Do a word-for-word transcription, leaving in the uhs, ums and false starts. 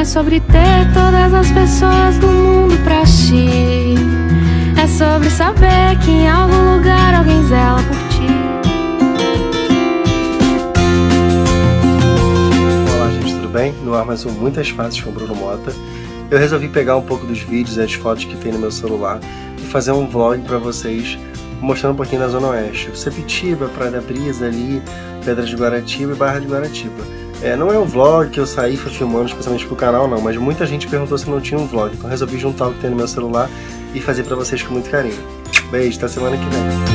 é sobre ter todas as pessoas do mundo pra ti. É sobre saber que em algum lugar alguém zela por ti. Olá gente, tudo bem? No ar mais um Muitas Faces com Bruno Mota. Eu resolvi pegar um pouco dos vídeos e as fotos que tem no meu celular e fazer um vlog pra vocês, mostrando um pouquinho da Zona Oeste. Sepitiba, Praia da Brisa ali, Pedra de Guaratiba e Barra de Guaratiba. É, não é um vlog que eu saí e fui filmando especialmente pro canal não, mas muita gente perguntou se não tinha um vlog, então resolvi juntar o que tem no meu celular e fazer pra vocês com muito carinho. Beijo, até semana que vem.